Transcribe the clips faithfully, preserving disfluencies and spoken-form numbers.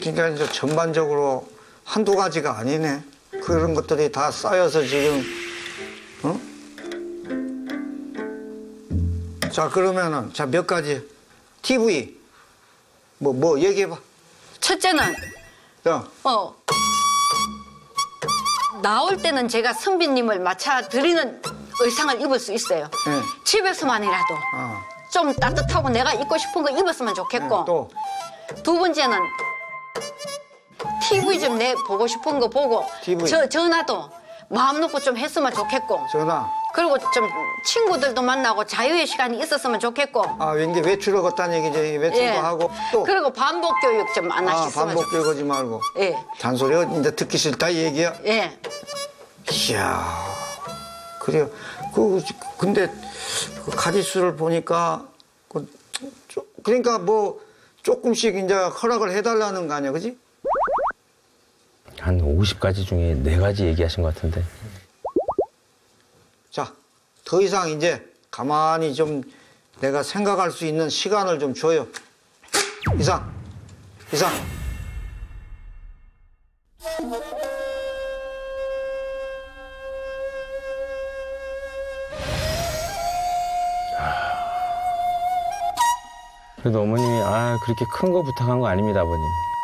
그러니까 이제 전반적으로 한두 가지가 아니네. 그런 것들이 다 쌓여서 지금, 어? 자, 그러면은, 자, 몇 가지. 티비. 뭐, 뭐, 얘기해봐. 첫째는, 야. 어, 나올 때는 제가 선비님을 맞춰드리는 의상을 입을 수 있어요. 네. 집에서만이라도 어. 좀 따뜻하고 내가 입고 싶은 거 입었으면 좋겠고. 네, 또. 두 번째는 티비 좀 내 보고 싶은 거 보고 티비. 저, 전화도 마음 놓고 좀 했으면 좋겠고. 전화. 그리고 좀 친구들도 만나고 자유의 시간이 있었으면 좋겠고. 아, 왠지 외출을 걷다는 얘기지. 외출도 예. 하고. 또. 그리고 반복 교육 좀 안 아, 하셨으면 반복 좋겠어요. 교육 하지 말고. 예. 잔소리가 이제 듣기 싫다, 이 얘기야. 예. 이야. 그래요. 그, 근데, 그 가지수를 보니까, 그, 쪼- 그러니까 뭐, 조금씩 이제 허락을 해달라는 거 아니야, 그지? 한 오십 가지 중에 네 가지 얘기하신 것 같은데. 자, 더 이상 이제 가만히 좀 내가 생각할 수 있는 시간을 좀 줘요. 이상, 이상. 그래도 어머님이 아 그렇게 큰 거 부탁한 거 아닙니다, 아버님.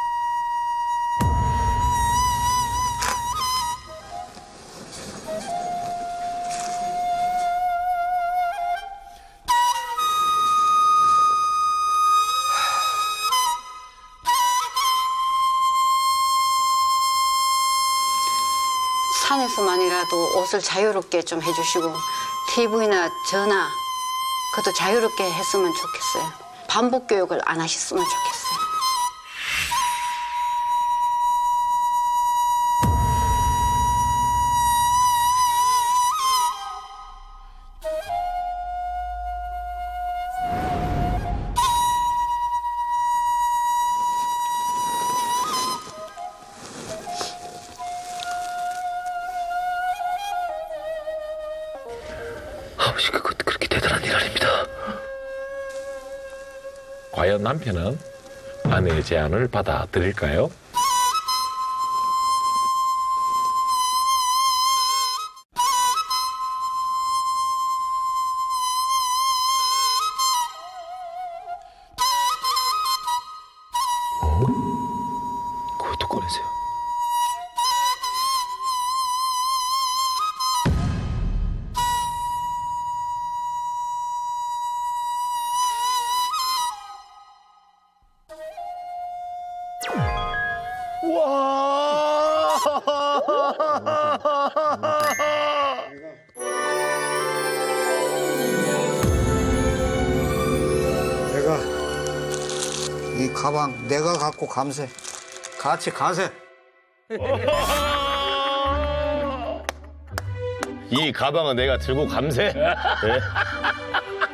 산에서만이라도 옷을 자유롭게 좀 해주시고 티비나 전화 그것도 자유롭게 했으면 좋겠어요. 반복 교육을 안 하셨으면 좋겠어요. 아버지, 그것 그렇게 대단한 일 아닙니다. 과연 남편은 아내의 제안을 받아들일까요? 어? 그것도 꺼내세요. 내가 이 가방 내가 갖고 감세. 같이 가세. 이 가방은 내가 들고 감세. 네.